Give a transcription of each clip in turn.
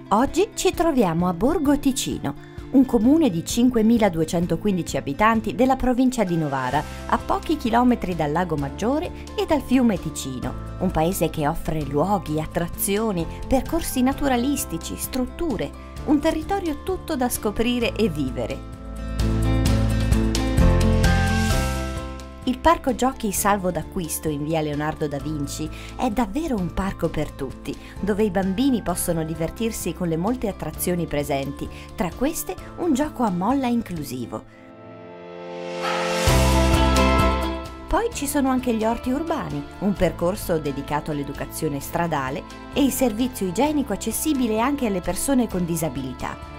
Oggi ci troviamo a Borgo Ticino, un comune di 5.215 abitanti della provincia di Novara, a pochi chilometri dal Lago Maggiore e dal fiume Ticino, un paese che offre luoghi, attrazioni, percorsi naturalistici, strutture, un territorio tutto da scoprire e vivere. Il parco giochi Salvo d'Acquisto in via Leonardo da Vinci è davvero un parco per tutti, dove i bambini possono divertirsi con le molte attrazioni presenti, tra queste un gioco a molla inclusivo. Poi ci sono anche gli orti urbani, un percorso dedicato all'educazione stradale e il servizio igienico accessibile anche alle persone con disabilità.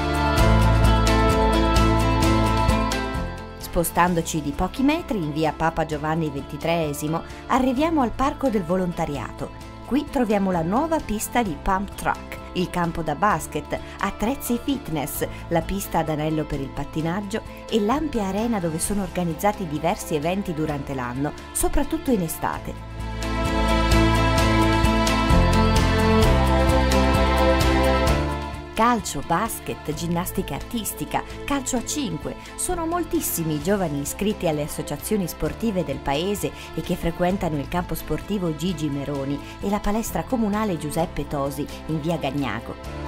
Spostandoci di pochi metri in via Papa Giovanni XXIII, arriviamo al Parco del Volontariato. Qui troviamo la nuova pista di pump track, il campo da basket, attrezzi fitness, la pista ad anello per il pattinaggio e l'ampia arena dove sono organizzati diversi eventi durante l'anno, soprattutto in estate. Calcio, basket, ginnastica artistica, calcio a 5, sono moltissimi i giovani iscritti alle associazioni sportive del paese e che frequentano il campo sportivo Gigi Meroni e la palestra comunale Giuseppe Tosi in via Gagnago.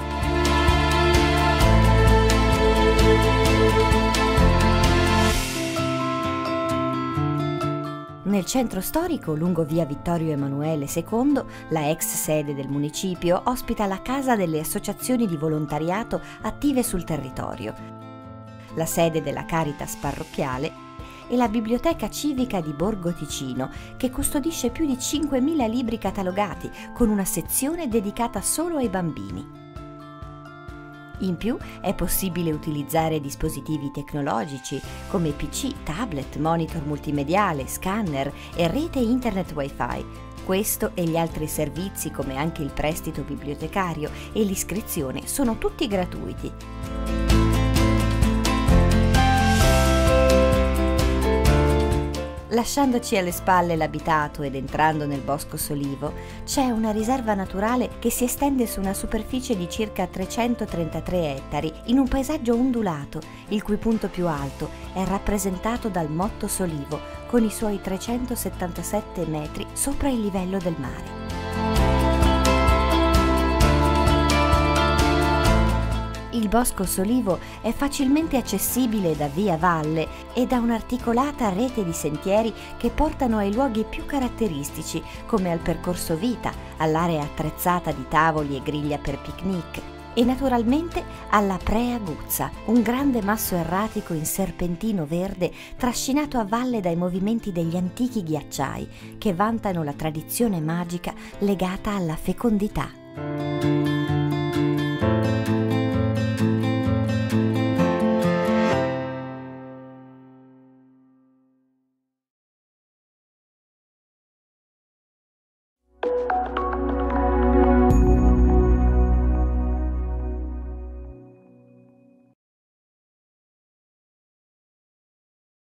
Nel centro storico, lungo via Vittorio Emanuele II, la ex sede del municipio ospita la casa delle associazioni di volontariato attive sul territorio, la sede della Caritas parrocchiale e la biblioteca civica di Borgo Ticino, che custodisce più di 5.000 libri catalogati, con una sezione dedicata solo ai bambini. In più è possibile utilizzare dispositivi tecnologici come PC, tablet, monitor multimediale, scanner e rete internet wifi. Questo e gli altri servizi come anche il prestito bibliotecario e l'iscrizione sono tutti gratuiti. Lasciandoci alle spalle l'abitato ed entrando nel Bosco Solivo, c'è una riserva naturale che si estende su una superficie di circa 333 ettari in un paesaggio ondulato, il cui punto più alto è rappresentato dal Motto Solivo con i suoi 377 metri sopra il livello del mare. Il Bosco Solivo è facilmente accessibile da via valle e da un'articolata rete di sentieri che portano ai luoghi più caratteristici, come al percorso vita, all'area attrezzata di tavoli e griglia per picnic e naturalmente alla Prea Guzza, un grande masso erratico in serpentino verde trascinato a valle dai movimenti degli antichi ghiacciai che vantano la tradizione magica legata alla fecondità.